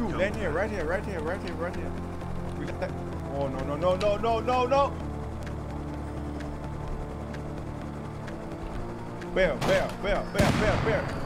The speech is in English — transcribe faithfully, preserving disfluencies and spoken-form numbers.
two. Land here, right here, right here, right here, right here. We got that. Oh no no no no no no no. Bear, bear, bear, bear, bear, bear.